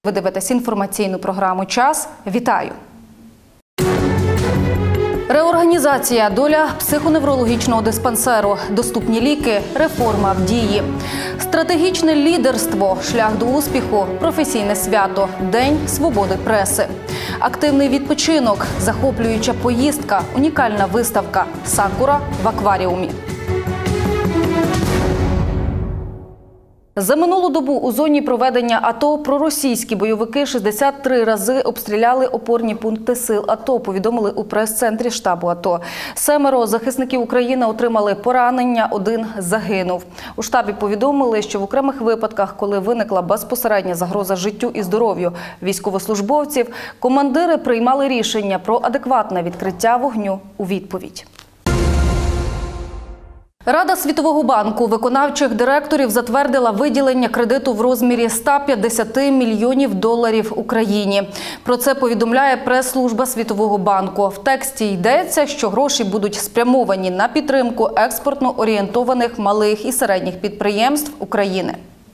Ви дивитесь інформаційну програму «Час». Вітаю! Реорганізація, доля психоневрологічного диспансеру, доступні ліки, реформа в дії. Стратегічне лідерство, шлях до успіху, професійне свято, День свободи преси. Активний відпочинок, захоплююча поїздка, унікальна виставка «Сакура в акваріумі». За минулу добу у зоні проведення АТО проросійські бойовики 63 рази обстріляли опорні пункти сил АТО, повідомили у прес-центрі штабу АТО. 7 захисників України отримали поранення, 1 загинув. У штабі повідомили, що в окремих випадках, коли виникла безпосередня загроза життю і здоров'ю військовослужбовців, командири приймали рішення про адекватне відкриття вогню у відповідь. Рада Світового банку виконавчих директорів затвердила виділення кредиту в розмірі 150 мільйонів доларів Україні. Про це повідомляє прес-служба Світового банку. В тексті йдеться, що гроші будуть спрямовані на підтримку експортно орієнтованих малих і середніх підприємств України.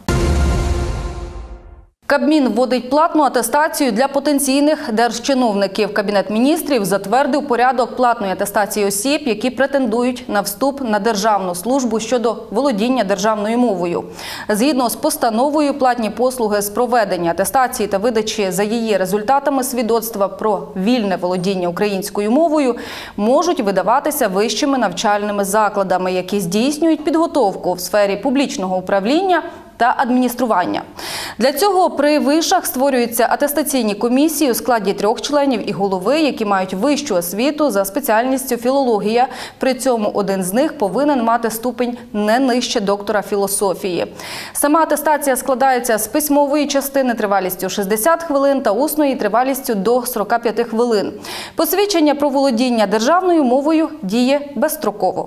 Кабмін вводить платну атестацію для потенційних держчиновників. Кабінет міністрів затвердив порядок платної атестації осіб, які претендують на вступ на державну службу щодо володіння державною мовою. Згідно з постановою, платні послуги з проведення атестації та видачі за її результатами свідоцтва про вільне володіння українською мовою можуть видаватися вищими навчальними закладами, які здійснюють підготовку в сфері публічного управління та адміністрування. Для цього при вишах створюються атестаційні комісії у складі 3 членів і голови, які мають вищу освіту за спеціальністю філологія. При цьому один з них повинен мати ступень не нижче доктора філософії. Сама атестація складається з письмової частини тривалістю 60 хвилин та усної тривалістю до 45 хвилин. Посвідчення про володіння державною мовою діє безстроково.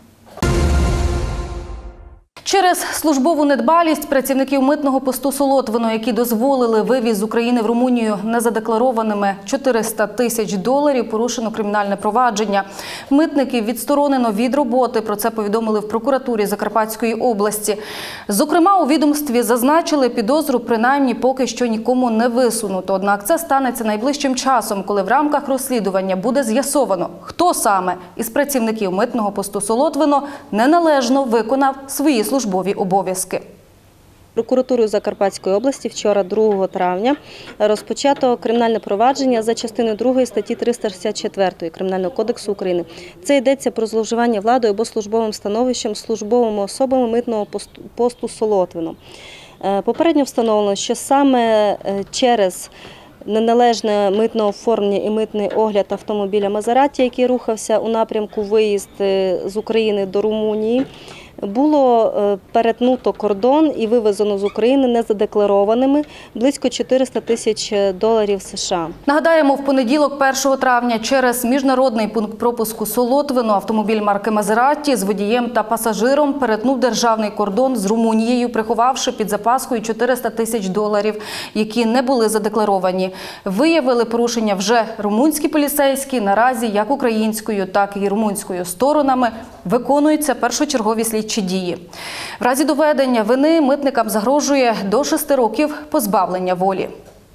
Через службову недбалість працівників митного посту Солотвино, які дозволили вивіз з України в Румунію незадекларованими 400 тисяч доларів, порушено кримінальне провадження. Митників відсторонено від роботи, про це повідомили в прокуратурі Закарпатської області. Зокрема, у відомстві зазначили, підозру принаймні поки що нікому не висунуто. Однак це станеться найближчим часом, коли в рамках розслідування буде з'ясовано, хто саме із працівників митного посту Солотвино неналежно виконав свої службові обов'язки. Прокуратурою Закарпатської області вчора, 2 травня, розпочато кримінальне провадження за частиною 2 статті 364 Кримінального кодексу України. Це йдеться про зловживання владою або службовим становищем службовими особами митного посту Солотвино. Попередньо встановлено, що саме через неналежне митне оформлення і митний огляд автомобіля Мазераті, який рухався у напрямку виїзд з України до Румунії, було перетнуто кордон і вивезено з України незадекларованими близько 400 тисяч доларів США. Нагадаємо, в понеділок 1 травня через міжнародний пункт пропуску Солотвино автомобіль марки Мазераті з водієм та пасажиром перетнув державний кордон з Румунією, приховавши під запаскою 400 тисяч доларів, які не були задекларовані. Виявили порушення вже румунські поліцейські. Наразі як українською, так і румунською сторонами виконуються першочергові слідчі дії. В разі доведення вини митникам загрожує до 6 років позбавлення волі.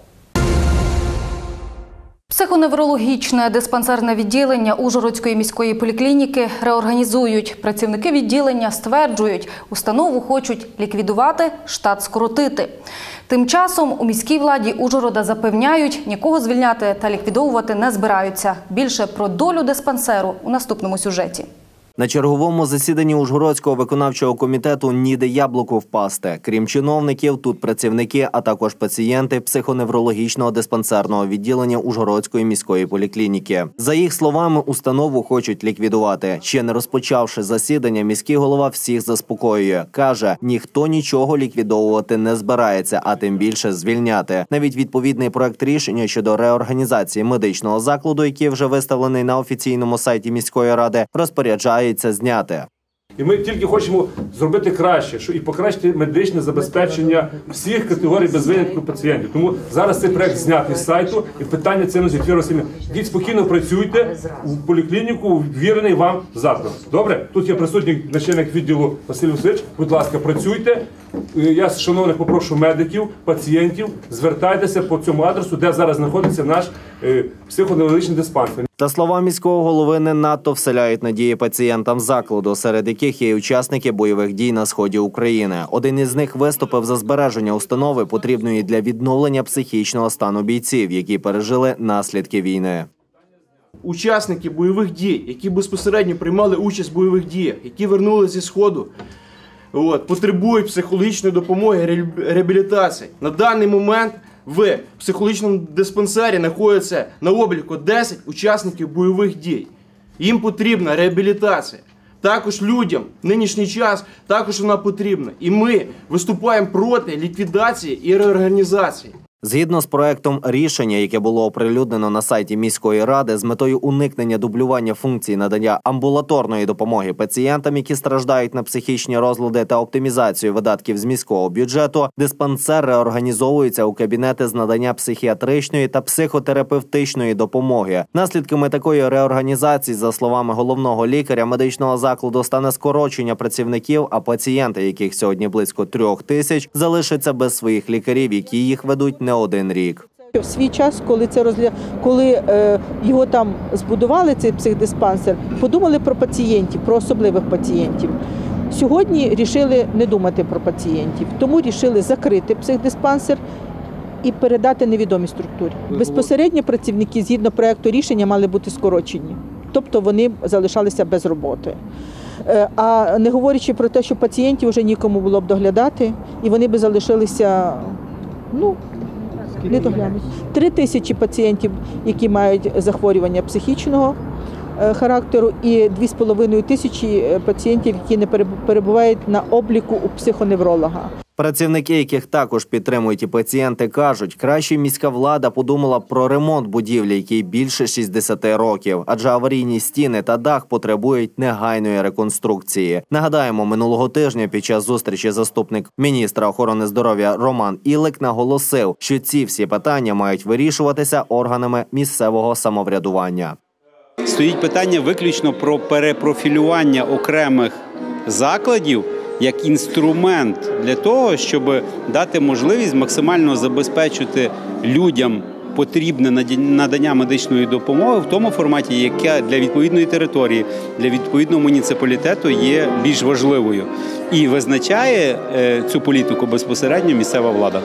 Психоневрологічне диспансерне відділення Ужгородської міської поліклініки реорганізують. Працівники відділення стверджують, установу хочуть ліквідувати, штат скоротити. Тим часом у міській владі Ужгорода запевняють, нікого звільняти та ліквідовувати не збираються. Більше про долю диспансеру у наступному сюжеті. На черговому засіданні Ужгородського виконавчого комітету ніде яблуку впасти. Крім чиновників, тут працівники, а також пацієнти психоневрологічного диспансерного відділення Ужгородської міської поліклініки. За їх словами, установу хочуть ліквідувати. Ще не розпочавши засідання, міський голова всіх заспокоює. Каже, ніхто нічого ліквідовувати не збирається, а тим більше звільняти. Навіть відповідний проект рішення щодо реорганізації медичного закладу, який вже виставлений на офіційному сайті міської ради, розпоряджає зняти. І ми тільки хочемо зробити краще, і покращити медичне забезпечення всіх категорій без винятку пацієнтів. Тому зараз цей проект знятий з сайту, і питання цим Вікторія Васильівна. Йдіть спокійно працюйте у поліклініку, ввірений вам заклад. Добре? Тут є присутній начальник відділу Василь Васильович. Будь ласка, працюйте. я, шановних, попрошу медиків, пацієнтів, звертайтеся по цьому адресу, де зараз знаходиться наш психоневрологічний диспансер. Та слова міського голови не надто вселяють надії пацієнтам закладу, серед яких є й учасники бойових дій на сході України. Один із них виступив за збереження установи, потрібної для відновлення психічного стану бійців, які пережили наслідки війни. Учасники бойових дій, які безпосередньо приймали участь в бойових діях, які вернулися зі Сходу, потребують психологічної допомоги, реабілітації. На даний момент в психологічному диспансері знаходиться на обліку 10 учасників бойових дій. Їм потрібна реабілітація. Також людям в нинішній час також вона потрібна. І ми виступаємо проти ліквідації і реорганізації. Згідно з проектом рішення, яке було оприлюднено на сайті міської ради, з метою уникнення дублювання функцій надання амбулаторної допомоги пацієнтам, які страждають на психічні розлади, та оптимізацію видатків з міського бюджету, диспансер реорганізовується у кабінети з надання психіатричної та психотерапевтичної допомоги. Наслідками такої реорганізації, за словами головного лікаря медичного закладу, стане скорочення працівників, а пацієнти, яких сьогодні близько 3000, залишаться без своїх лікарів, які їх ведуть не один рік. В свій час, коли його там збудували, цей психдиспансер, подумали про пацієнтів, про особливих пацієнтів. Сьогодні вирішили не думати про пацієнтів, тому вирішили закрити психдиспансер і передати невідомій структурі. Безпосередньо працівники, згідно проекту рішення, мали бути скорочені, тобто вони залишалися без роботи. А не говорячи про те, що пацієнтів вже нікому було б доглядати, і вони б залишилися, не доглянуть. 3000 пацієнтів, які мають захворювання психічного характеру, і 2500 пацієнтів, які не перебувають на обліку у психоневролога. Працівники, яких також підтримують і пацієнти, кажуть, краще міська влада подумала про ремонт будівлі, якій більше 60 років, адже аварійні стіни та дах потребують негайної реконструкції. Нагадаємо, минулого тижня під час зустрічі заступник міністра охорони здоров'я Роман Ілик наголосив, що ці всі питання мають вирішуватися органами місцевого самоврядування. Стоїть питання виключно про перепрофілювання окремих закладів як інструмент для того, щоб дати можливість максимально забезпечити людям потрібне надання медичної допомоги в тому форматі, яке для відповідної території, для відповідного муніципалітету є більш важливою. І визначає цю політику безпосередньо місцева влада.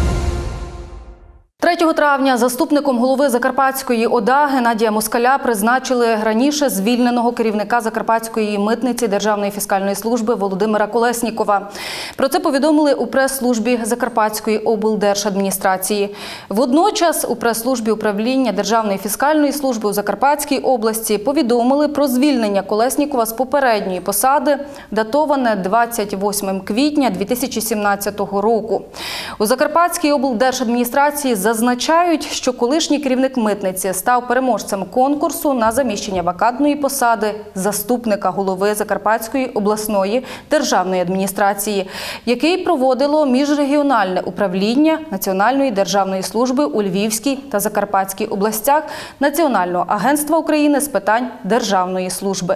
3 травня заступником голови Закарпатської ОДА Геннадія Москаля призначили раніше звільненого керівника Закарпатської митниці Державної фіскальної служби Володимира Колеснікова. Про це повідомили у прес-службі Закарпатської облдержадміністрації. Водночас у прес-службі управління Державної фіскальної служби у Закарпатській області повідомили про звільнення Колеснікова з попередньої посади, датоване 28 квітня 2017 року. У Закарпатській облдержадміністрації зазначають, що колишній керівник митниці став переможцем конкурсу на заміщення вакантної посади заступника голови Закарпатської обласної державної адміністрації, який проводило міжрегіональне управління Національної державної служби у Львівській та Закарпатській областях Національного агентства України з питань державної служби.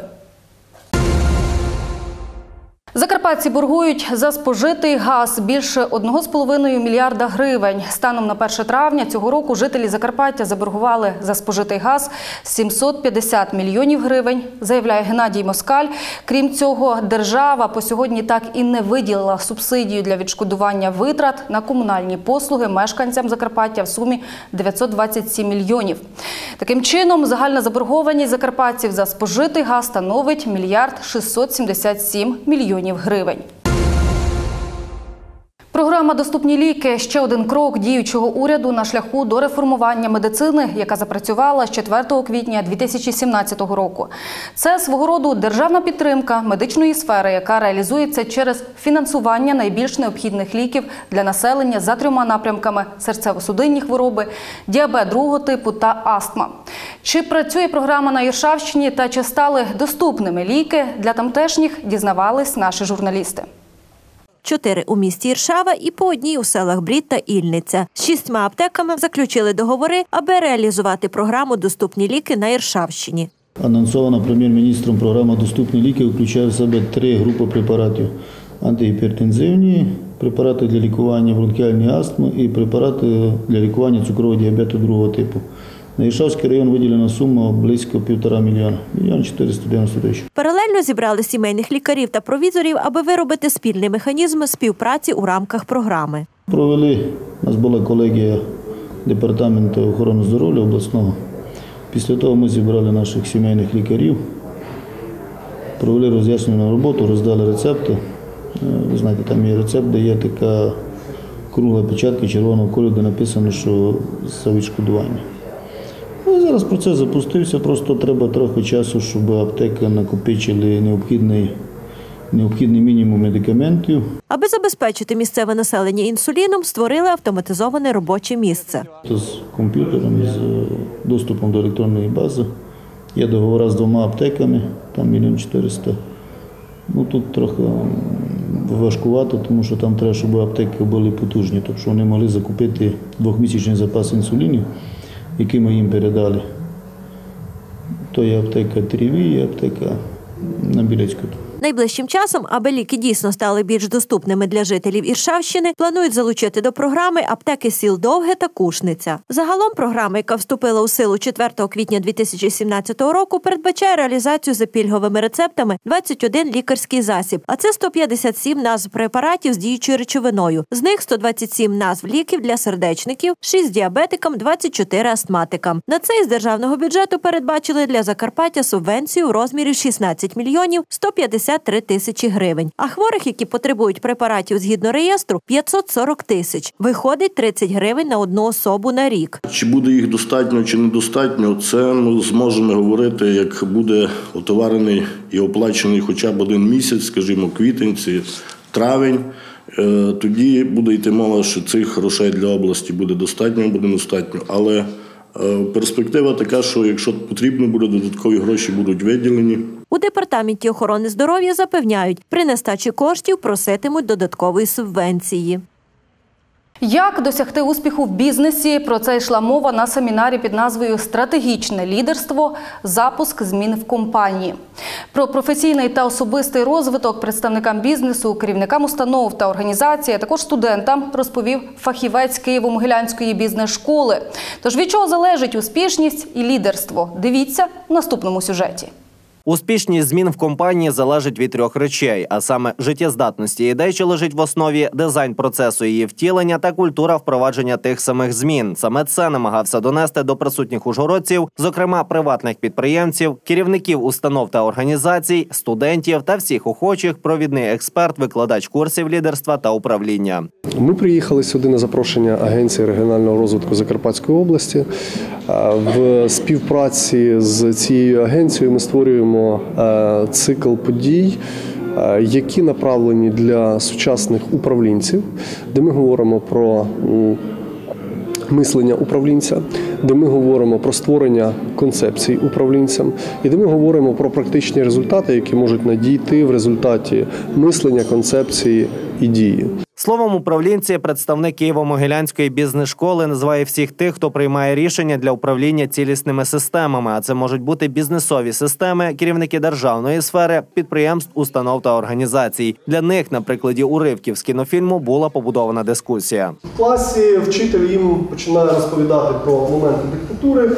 Закарпатці боргують за спожитий газ більше 1,5 мільярда гривень. Станом на 1 травня цього року жителі Закарпаття заборгували за спожитий газ 750 мільйонів гривень, заявляє Геннадій Москаль. Крім цього, держава по сьогодні так і не виділила субсидію для відшкодування витрат на комунальні послуги мешканцям Закарпаття в сумі 927 мільйонів. Таким чином, загальна заборгованість закарпатців за спожитий газ становить 1 мільярд 677 мільйонів гривень. Програма «Доступні ліки» – ще один крок діючого уряду на шляху до реформування медицини, яка запрацювала з 4 квітня 2017 року. Це свого роду державна підтримка медичної сфери, яка реалізується через фінансування найбільш необхідних ліків для населення за 3 напрямками – серцево-судинні хвороби, діабет другого типу та астма. Чи працює програма на Іршавщині та чи стали доступними ліки для тамтешніх, дізнавались наші журналісти. 4 у місті Іршава і по 1 у селах Брід та Ільниця. З 6 аптеками заключили договори, аби реалізувати програму «Доступні ліки» на Іршавщині. Анонсована прем'єр-міністром програма «Доступні ліки» включає в себе 3 групи препаратів – антигіпертензивні, препарати для лікування бронхіальної астми і препарати для лікування цукрового діабету другого типу. На Іршавський район виділена сума близько 1,5 мільйона, 1 490 000. Паралельно зібрали сімейних лікарів та провізорів, аби виробити спільний механізм співпраці у рамках програми. Провели, у нас була колегія Департаменту охорони здоров'я обласного. Після того ми зібрали наших сімейних лікарів, провели роз'яснювальну роботу, роздали рецепти. Ви знаєте, там є рецепт, де є така кругла печатка червоного кольору, де написано, що за відшкодування. І зараз процес запустився, просто треба трохи часу, щоб аптеки накопичили необхідний мінімум медикаментів. Аби забезпечити місцеве населення інсуліном, створили автоматизоване робоче місце. З комп'ютером, з доступом до електронної бази. Є договори з 2 аптеками, там 1 400 000. Тут трохи важкувато, тому що там треба, щоб аптеки були потужні, тобто вони могли закупити 2-місячний запас інсулінів, який ми їм передали. То є аптека Тереві, є аптека на Білецькому. Найближчим часом, аби ліки дійсно стали більш доступними для жителів Іршавщини, планують залучити до програми аптеки сіл Довге та Кушниця. Загалом програма, яка вступила у силу 4 квітня 2017 року, передбачає реалізацію за пільговими рецептами 21 лікарський засіб, а це 157 назв препаратів з діючою речовиною. З них 127 назв ліків для сердечників, 6 діабетикам, 24 астматикам. На це із державного бюджету передбачили для Закарпаття субвенцію у розмірі 16 мільйонів 153 тисячі гривень. А хворих, які потребують препаратів згідно реєстру, 540 тисяч. Виходить 30 гривень на одну особу на рік. Чи буде їх достатньо, чи недостатньо, це ми зможемо говорити, як буде отоварений і оплачений хоча б 1 місяць, скажімо, квітень, травень. Тоді буде йти мова, що цих грошей для області буде достатньо, буде недостатньо. Але перспектива така, що якщо потрібно буде, додаткові гроші будуть виділені. У Департаменті охорони здоров'я запевняють, при нестачі коштів проситимуть додаткової субвенції. Як досягти успіху в бізнесі? Про це йшла мова на семінарі під назвою «Стратегічне лідерство. Запуск змін в компанії». Про професійний та особистий розвиток представникам бізнесу, керівникам установ та організацій, а також студентам розповів фахівець Києво-Могилянської бізнес-школи. Тож від чого залежить успішність і лідерство? Дивіться в наступному сюжеті. Успішність змін в компанії залежить від 3 речей, а саме життєздатності ідей, що лежить в основі, дизайн процесу її втілення та культура впровадження тих самих змін. Саме це намагався донести до присутніх ужгородців, зокрема приватних підприємців, керівників установ та організацій, студентів та всіх охочих, провідний експерт, викладач курсів лідерства та управління. Ми приїхали сюди на запрошення Агенції регіонального розвитку Закарпатської області. В співпраці з цією агенцією ми створюємо цикл подій, які направлені для сучасних управлінців, де ми говоримо про мислення управлінця, де ми говоримо про створення концепцій управлінцям і де ми говоримо про практичні результати, які можуть надійти в результаті мислення, концепції і дії. Словом, управлінці представник Києво-Могилянської бізнес-школи називає всіх тих, хто приймає рішення для управління цілісними системами, а це можуть бути бізнесові системи, керівники державної сфери, підприємств, установ та організацій. Для них на прикладі уривків з кінофільму була побудована дискусія. В класі вчитель їм починає розповідати про моменти диктатури.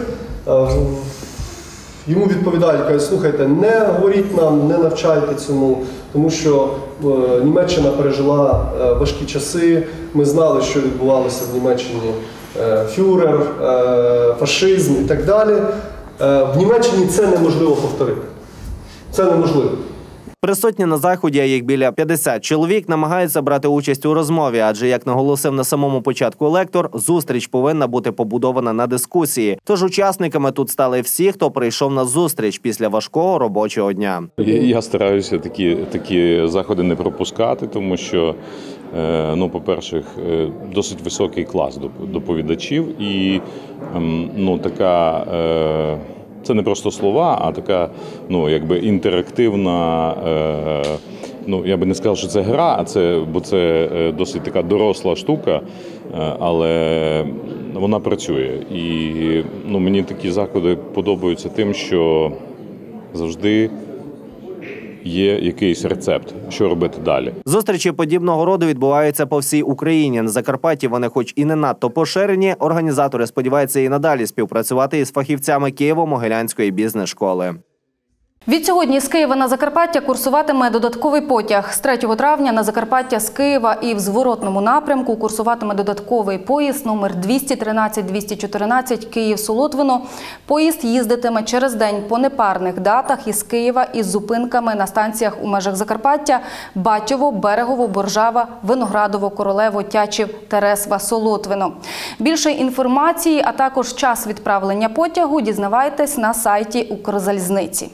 Йому відповідають, кажуть, слухайте, не говоріть нам, не навчайте цьому, тому що Німеччина пережила важкі часи, ми знали, що відбувалося в Німеччині, фюрер, фашизм і так далі. В Німеччині це неможливо повторити. Це неможливо. Присутні на заході, їх біля 50 чоловік, намагаються брати участь у розмові, адже, як наголосив на самому початку лектор, зустріч повинна бути побудована на дискусії. Тож учасниками тут стали всі, хто прийшов на зустріч після важкого робочого дня. Я стараюся такі заходи не пропускати, тому що, по-перше, досить високий клас доповідачів і така... Це не просто слова, а така, інтерактивна, я би не сказав, що це гра, бо це досить така доросла штука, але вона працює. І мені такі заходи подобаються тим, що завжди є якийсь рецепт, що робити далі. Зустрічі подібного роду відбуваються по всій Україні. На Закарпатті вони хоч і не надто поширені, організатори сподіваються і надалі співпрацювати із фахівцями Києво-Могилянської бізнес-школи. Відсьогодні з Києва на Закарпаття курсуватиме додатковий потяг. З 3 травня на Закарпаття з Києва і в зворотному напрямку курсуватиме додатковий поїзд номер 213-214 Київ-Солотвино. Поїзд їздитиме через день по непарних датах із Києва із зупинками на станціях у межах Закарпаття – Батьово, Берегово, Боржава, Виноградово, Королево, Тячів, Тересва, Солотвино. Більше інформації, а також час відправлення потягу дізнавайтесь на сайті Укрзалізниці.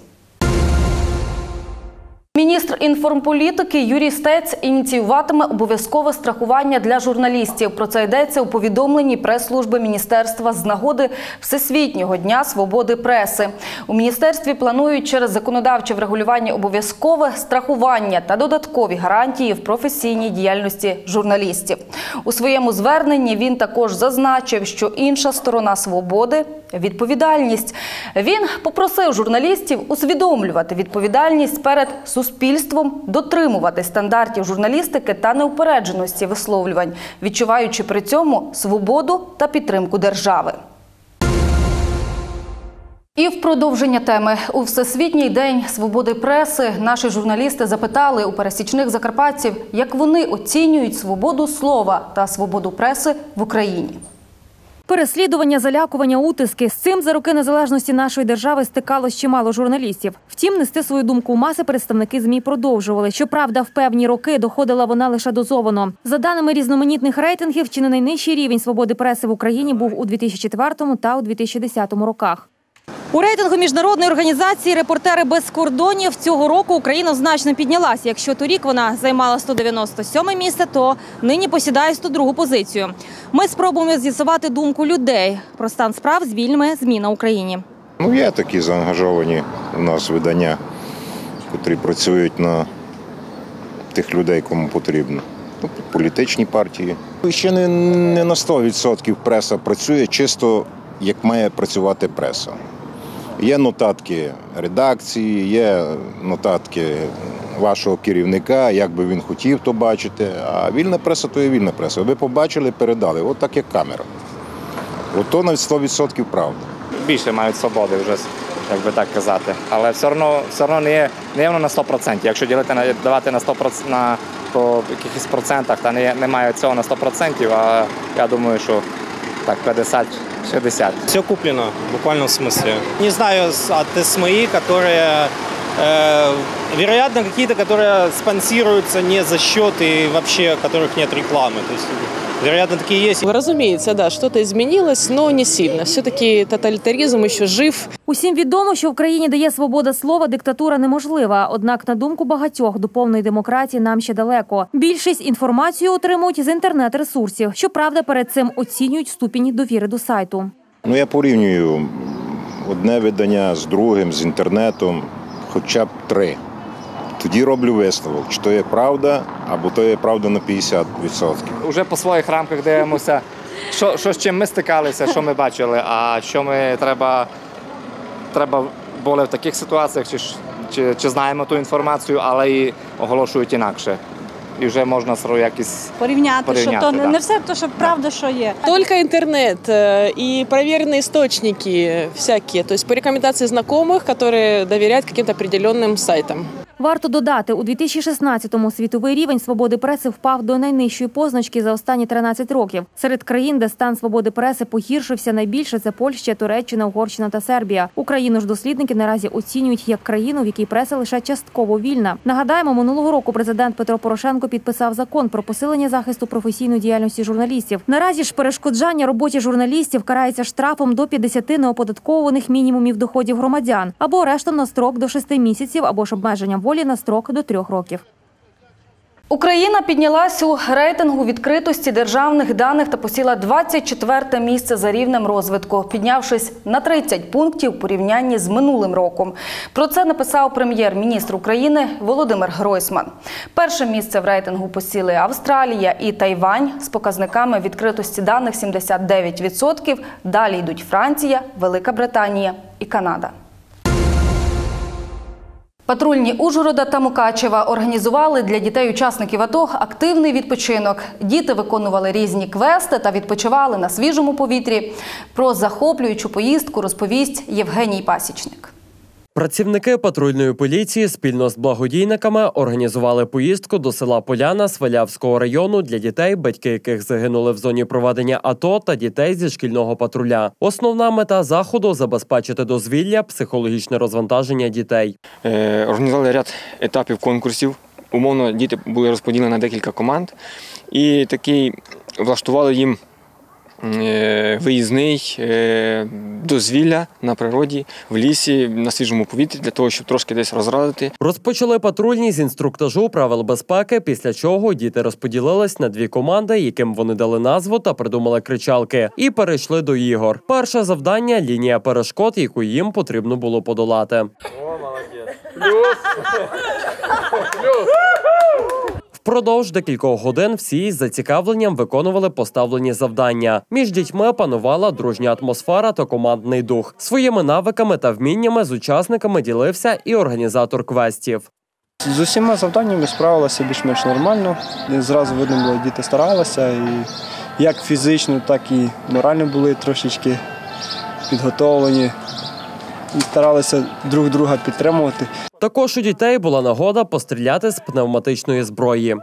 Міністр інформполітики Юрій Стець ініціюватиме обов'язкове страхування для журналістів. Про це йдеться у повідомленні прес-служби міністерства з нагоди Всесвітнього дня свободи преси. У міністерстві планують через законодавче врегулювання обов'язкове страхування та додаткові гарантії в професійній діяльності журналістів. У своєму зверненні він також зазначив, що інша сторона свободи – відповідальність. Він попросив журналістів усвідомлювати відповідальність перед суспільством, дотримувати стандартів журналістики та неупередженості висловлювань, відчуваючи при цьому свободу та підтримку держави. І в продовження теми. У Всесвітній день свободи преси наші журналісти запитали у пересічних закарпатців, як вони оцінюють свободу слова та свободу преси в Україні. Переслідування, залякування, утиски – з цим за роки незалежності нашої держави стикалось чимало журналістів. Втім, нести свою думку у маси представники ЗМІ продовжували. Щоправда, в певні роки доходила вона лише дозовано. За даними різноманітних рейтингів, чи не найнижчий рівень свободи преси в Україні був у 2004 та у 2010 роках. У рейтингу міжнародної організації «Репортери без кордонів» цього року Україна значно піднялася. Якщо торік вона займала 197 місце, то нині посідає 102-гу позицію. Ми спробуємо з'ясувати думку людей про стан справ з вільними ЗМІ на Україні. Є такі заангажовані у нас видання, котрі працюють на тих людей, кому потрібно. Політичні партії. Ще не на 100% преса працює чисто, як має працювати преса. Є нотатки редакції, є нотатки вашого керівника, як би він хотів то бачити. А вільна преса – то є вільна преса. Ви побачили, передали. От так, як камера. От то навіть 100% правда. Більше мають свободи вже, як би так казати. Але все одно не є воно на 100%. Якщо давати на 100%, по якихось процентах, то немає цього на 100%, а я думаю, що так 50-60. Все куплено, в буквальном смысле. Не знаю от СМИ, которые, вероятно, какие-то, которые спонсируются не за счет и вообще, которых нет рекламы. То есть, вероятно, такие есть. Разумеется, да, что-то изменилось, но не сильно. Все-таки тоталітаризм ще жив. Усім відомо, що в країні, де є свобода слова, диктатура неможлива. Однак, на думку багатьох, до повної демократії нам ще далеко. Більшість інформацію отримують з інтернет-ресурсів. Щоправда, перед цим оцінюють ступінь довіри до сайту. Я порівнюю одне видання з другим, з інтернетом, хоча б 3. Тоді роблю висновок, чи то є правда, або то є правда на 50%. Уже по своїх рамках дивимося, що з чим ми стикалися, що ми бачили, а що ми треба були в таких ситуаціях, чи знаємо ту інформацію, але і оголошують інакше. І вже можна якось порівняти, що то не все те, що правда, що є. Тільки інтернет і перевірені істочники всякі, тобто по рекомендації знайомих, які довіряють якимось определенним сайтам. Варто додати, у 2016-му світовий рівень свободи преси впав до найнижчої позначки за останні 13 років. Серед країн, де стан свободи преси погіршився найбільше, це Польща, Туреччина, Угорщина та Сербія. Україну ж дослідники наразі оцінюють як країну, в якій преса лише частково вільна. Нагадаємо, минулого року президент Петро Порошенко підписав закон про посилення захисту професійної діяльності журналістів. Наразі ж перешкоджання роботі журналістів карається штрафом до 50 неоподатковуваних мінімумів доходів громадян або арештом на строк до 6 місяців або ж обмеженням волі на строк до 3 років. Україна піднялась у рейтингу відкритості державних даних та посіла 24-те місце за рівнем розвитку, піднявшись на 30 пунктів у порівнянні з минулим роком. Про це написав прем'єр-міністр України Володимир Гройсман. Перше місце в рейтингу посіли Австралія і Тайвань з показниками відкритості даних 79%. Далі йдуть Франція, Велика Британія і Канада. Патрульні Ужгорода та Мукачева організували для дітей-учасників АТО активний відпочинок. Діти виконували різні квести та відпочивали на свіжому повітрі. Про захоплюючу поїздку розповість Євгеній Пасічник. Працівники патрульної поліції спільно з благодійниками організували поїздку до села Поляна Свалявського району для дітей, батьки яких загинули в зоні проведення АТО, та дітей зі шкільного патруля. Основна мета заходу – забезпечити дозвілля, психологічне розвантаження дітей. Організували ряд етапів конкурсів. Умовно, діти були розподілені на декілька команд і влаштували їм виїзний дозвілля на природі, в лісі, на свіжому повітрі, для того, щоб трошки десь розрадити. Розпочали патрульні з інструктажу правил безпеки, після чого діти розподілились на дві команди, яким вони дали назву та придумали кричалки, і перейшли до ігор. Перше завдання – лінія перешкод, яку їм потрібно було подолати. О, молодець! Впродовж декількох годин всі з зацікавленням виконували поставлені завдання. Між дітьми панувала дружня атмосфера та командний дух. Своїми навиками та вміннями з учасниками ділився і організатор квестів. З усіма завданнями справилися більш-менш нормально. Зразу видно було, діти старалися. І як фізично, так і морально були трошечки підготовлені. І старалися друг друга підтримувати. Також у дітей була нагода постріляти з пневматичної зброї.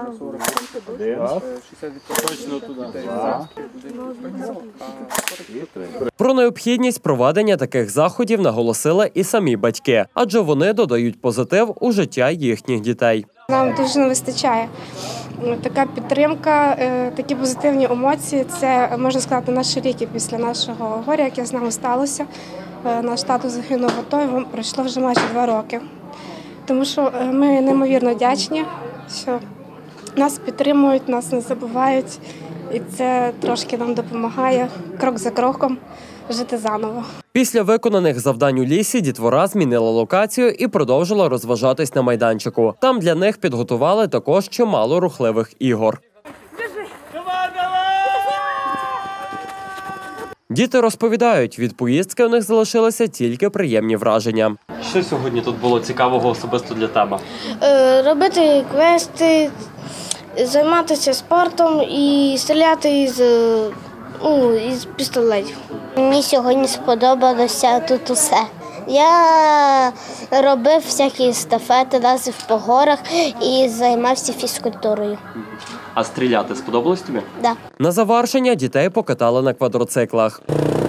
Про необхідність проведення таких заходів наголосили і самі батьки, адже вони додають позитив у життя їхніх дітей. Нам дуже не вистачає. Така підтримка, такі позитивні емоції – це, можна сказати, наші ліки після нашого горя, яке з нами сталося. Наш тато загинув в АТО, йому пройшло вже майже 2 роки. Тому що ми неймовірно вдячні, що нас підтримують, нас не забувають. І це трошки нам допомагає крок за кроком жити заново. Після виконаних завдань у лісі дітвора змінила локацію і продовжила розважатись на майданчику. Там для них підготували також чимало рухливих ігор. Діти розповідають, від поїздки у них залишилися тільки приємні враження. Що сьогодні тут було цікавого особисто для тебе? Робити квести, займатися спортом і стріляти із пістолетів. Мені сьогодні сподобалося тут усе. Я робив всякі естафети, лазив по горах і займався фізкультурою. А стріляти сподобалось тобі? Так. На завершення дітей покатали на квадроциклах.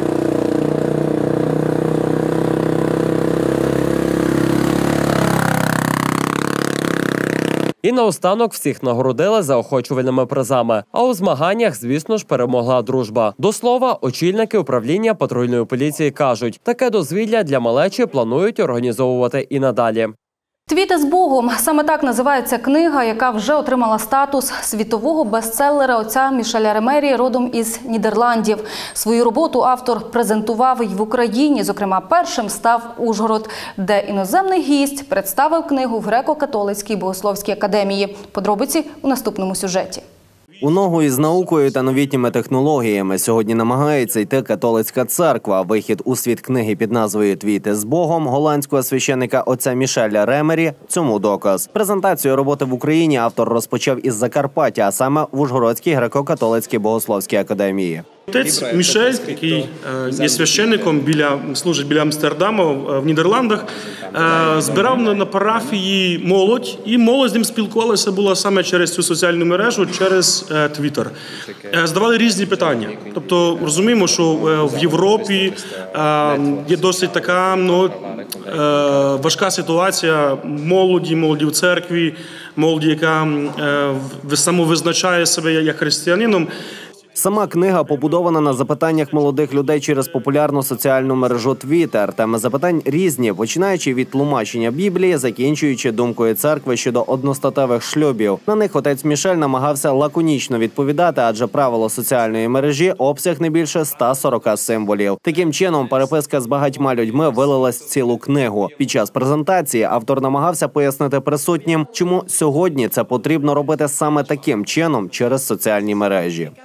І наостанок всіх нагородили заохочувальними призами. А у змаганнях, звісно ж, перемогла дружба. До слова, очільники управління патрульної поліції кажуть, таке дозвілля для малечі планують організовувати і надалі. «Твіти з Богом» – саме так називається книга, яка вже отримала статус світового бестселера отця Мішеля Ремері, родом із Нідерландів. Свою роботу автор презентував і в Україні, зокрема, першим став Ужгород, де іноземний гість представив книгу в Греко-католицькій богословській академії. Подробиці у наступному сюжеті. У ногу із наукою та новітніми технологіями сьогодні намагається йти католицька церква. Вихід у світ книги під назвою «Твіти з Богом» голландського священника отця Мішеля Ремері – цьому доказ. Презентацію роботи в Україні автор розпочав із Закарпаття, а саме в Ужгородській греко-католицькій богословській академії. Отець Мішель, який є священником, служить біля Амстердама в Нідерландах, збирав на парафії молодь, і молодь з ним спілкувалася була саме через цю соціальну мережу, через Твіттер. Задавали різні питання. Тобто розуміємо, що в Європі є досить така важка ситуація молоді в церкві, молоді, яка самовизначає себе як християнином. Сама книга побудована на запитаннях молодих людей через популярну соціальну мережу Twitter. Теми запитань різні, починаючи від тлумачення Біблії, закінчуючи думкою церкви щодо одностатевих шлюбів. На них отець Мішель намагався лаконічно відповідати, адже правило соціальної мережі – обсяг не більше 140 символів. Таким чином, переписка з багатьма людьми вилилась в цілу книгу. Під час презентації автор намагався пояснити присутнім, чому сьогодні це потрібно робити саме таким чином через соціальні мережі.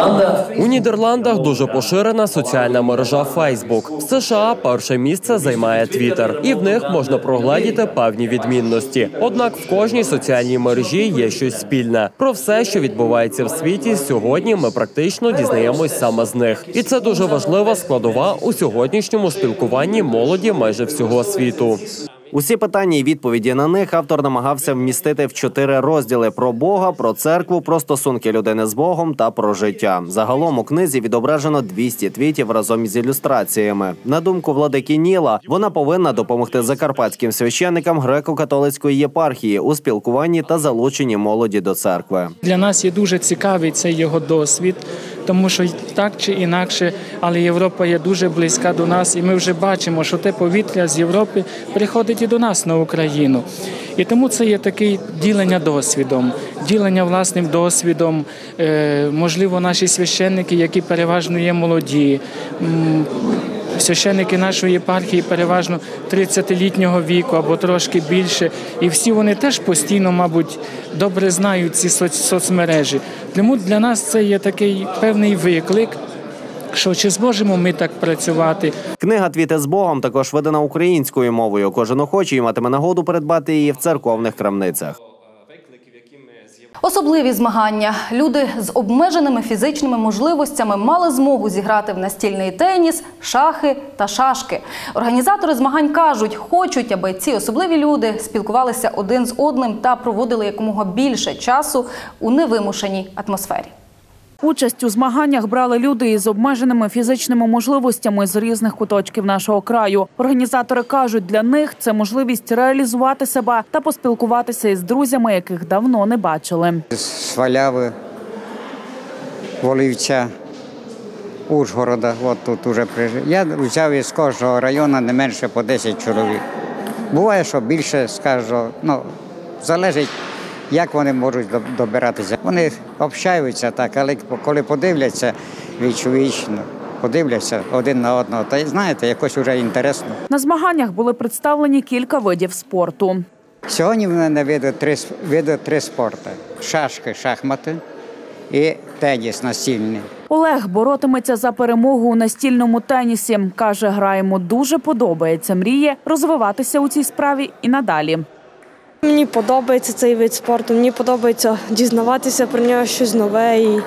У Нідерландах дуже поширена соціальна мережа Facebook. В США перше місце займає Twitter. І в них можна прогледіти певні відмінності. Однак в кожній соціальній мережі є щось спільне. Про все, що відбувається в світі, сьогодні ми практично дізнаємось саме з них. І це дуже важлива складова у сьогоднішньому спілкуванні молоді майже всього світу. Усі питання і відповіді на них автор намагався вмістити в 4 розділи: про Бога, про церкву, про стосунки людини з Богом та про життя. Загалом у книзі відображено 200 твітів разом із ілюстраціями. На думку владики Ніла, вона повинна допомогти закарпатським священникам греко-католицької єпархії у спілкуванні та залученні молоді до церкви. Для нас є дуже цікавий цей його досвід, тому що так чи інакше, але Європа є дуже близька до нас, і ми вже бачимо, що те повітря з Європи приходить і до нас на Україну. І тому це є таке ділення досвідом, ділення власним досвідом, можливо, наші священники, які переважно є молоді, священники нашої єпархії переважно 30-літнього віку або трошки більше. І всі вони теж постійно, мабуть, добре знають ці соцмережі. Тому для нас це є такий певний виклик, що чи зможемо ми так працювати. Книга «Твіти з Богом» також видана українською мовою. Кожен охочий матиме нагоду придбати її в церковних крамницях. Особливі змагання. Люди з обмеженими фізичними можливостями мали змогу зіграти в настільний теніс, шахи та шашки. Організатори змагань кажуть, хочуть, аби ці особливі люди спілкувалися один з одним та проводили якомога більше часу у невимушеній атмосфері. Участь у змаганнях брали люди із обмеженими фізичними можливостями з різних куточків нашого краю. Організатори кажуть, для них це можливість реалізувати себе та поспілкуватися із друзями, яких давно не бачили. Сваляви, Волівця, Ужгорода, от тут уже прижив. Я взяв із кожного району не менше по 10 чоловік. Буває, що більше, скажу, залежить, як вони можуть добиратися. Вони общаються так, але коли подивляться вічно, подивляться один на одного, то, знаєте, якось вже інтересно. На змаганнях були представлені кілька видів спорту. Сьогодні в мене види три спорти. Шашки, шахмати і теніс настільний. Олег боротиметься за перемогу у настільному тенісі. Каже, гра йому дуже подобається, мріє розвиватися у цій справі і надалі. Мені подобається цей вид спорту, мені подобається дізнаватися про нього щось нове. І,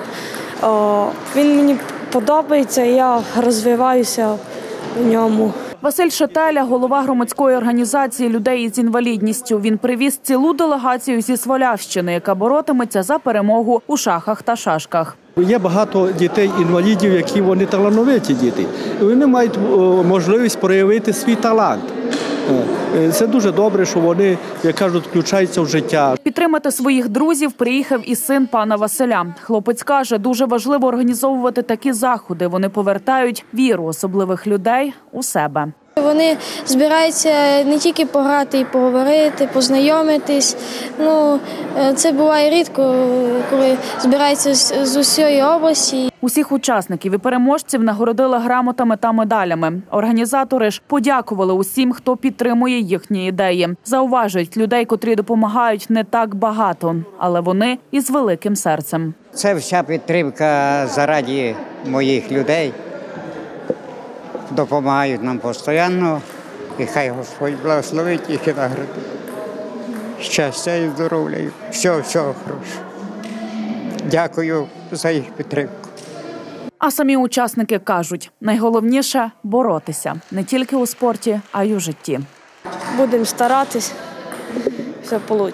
він мені подобається, і я розвиваюся в ньому. Василь Шетеля – голова громадської організації людей із інвалідністю. Він привіз цілу делегацію зі Свалявщини, яка боротиметься за перемогу у шахах та шашках. Є багато дітей-інвалідів, які вони талановиті діти. Вони мають можливість проявити свій талант. Це дуже добре, що вони, як кажуть, включаються в життя. Підтримати своїх друзів приїхав і син пана Василя. Хлопець каже, дуже важливо організовувати такі заходи. Вони повертають віру особливих людей у себе. Вони збираються не тільки пограти, і поговорити, познайомитись. Це буває рідко, коли збираються з усієї області. Усіх учасників і переможців нагородили грамотами та медалями. Організатори ж подякували усім, хто підтримує їхні ідеї. Зауважують, людей, котрі допомагають, не так багато, але вони із великим серцем. Це вся підтримка заради моїх людей. Допомагають нам постійно, і хай Господь благословить їх і наградить. Щастя і здоров'я, всього хорошого. Дякую за їх підтримку. А самі учасники кажуть, найголовніше – боротися. Не тільки у спорті, а й у житті. Будемо старатись, все вийде.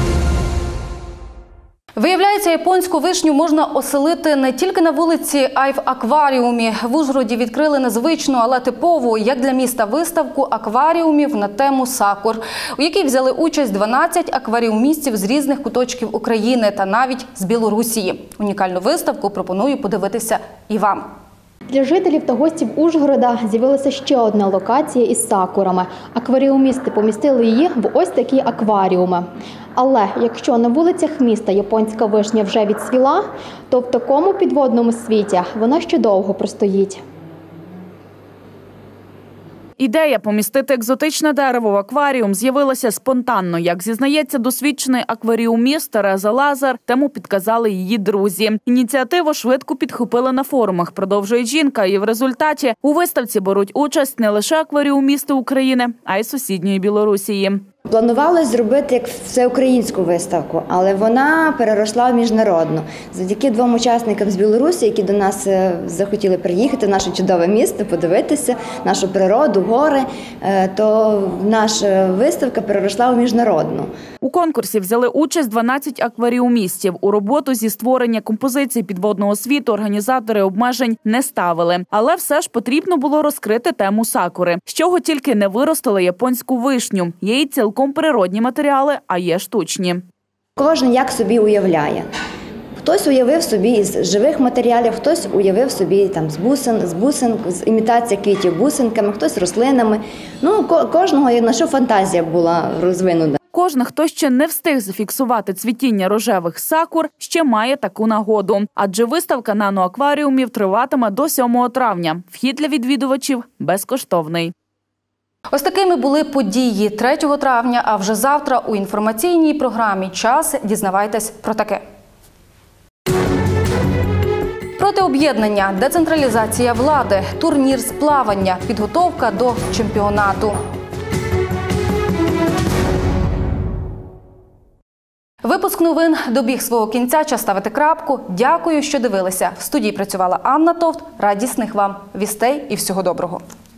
Виявляється, японську вишню можна оселити не тільки на вулиці, а й в акваріумі. В Ужгороді відкрили незвичну, але типову, як для міста, виставку акваріумів на тему сакур, у якій взяли участь 12 акваріумістів з різних куточків України та навіть з Білорусії. Унікальну виставку пропоную подивитися і вам. Для жителів та гостів Ужгорода з'явилася ще одна локація із сакурами. Акваріумісти помістили її в ось такі акваріуми. Але якщо на вулицях міста японська вишня вже відцвіла, то в такому підводному світі вона ще довго простоїть. Ідея помістити екзотичне дерево в акваріум з'явилася спонтанно. Як зізнається досвідчений акваріуміст Тереза Лазар, тему підказали її друзі. Ініціативу швидко підхопили на форумах, продовжує жінка, і в результаті у виставці беруть участь не лише акваріумісти України, а й сусідньої Білорусії. Планувалось зробити як всеукраїнську виставку, але вона переросла в міжнародну. Завдяки двом учасникам з Білорусі, які до нас захотіли приїхати в наше чудове місто, подивитися нашу природу, гори, то наша виставка переросла в міжнародну. У конкурсі взяли участь 12 акваріумістів. У роботу зі створення композицій підводного світу організатори обмежень не ставили. Але все ж потрібно було розкрити тему сакури. З чого тільки не виростили японську вишню. Є й цілком природні матеріали, а є штучні. Кожен як собі уявляє. Хтось уявив собі із живих матеріалів, хтось уявив собі там з бусин, з імітації квітів бусинками, хтось рослинами. Кожного на що фантазія була розвинута. Кожен, хто ще не встиг зафіксувати цвітіння рожевих сакур, ще має таку нагоду. Адже виставка наноакваріумів триватиме до 7 травня. Вхід для відвідувачів безкоштовний. Ось такими були події 3 травня, а вже завтра у інформаційній програмі «Час» дізнавайтесь про таке. Проти об'єднання, децентралізація влади, турнір з плавання, підготовка до чемпіонату. Випуск новин добіг свого кінця, час ставити крапку. Дякую, що дивилися. В студії працювала Анна Товт. Радісних вам вістей і всього доброго.